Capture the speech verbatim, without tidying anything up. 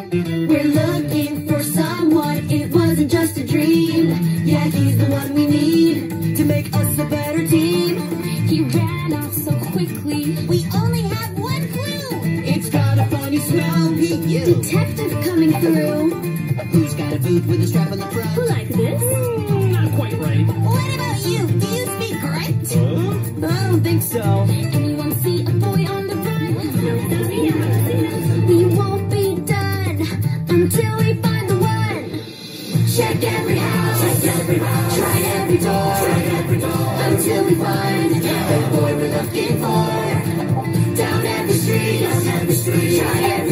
We're looking for someone, it wasn't just a dream. Yeah, he's the one we need to make us a better team. He ran off so quickly, we only have one clue. It's got a funny smell, he, you. Detective coming through. Who's got a boot with a strap on the front? Like this? Mm, not quite right. What about you? Do you speak French? Huh? I don't think so. Anyone see a boy on the run? We won't be done until we find the one. Check every house, check every house, try every door, try every door, until we find the boy we're looking for. Down every street, down every street, try every